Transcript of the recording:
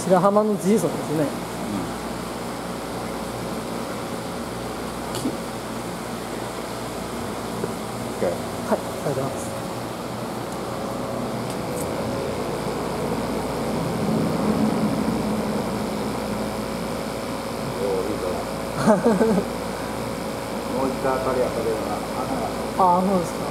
白浜のジーソンですね。はい、ありがとうございます。 もう一回明かりやったけどな、穴が。 ああ、そうですか。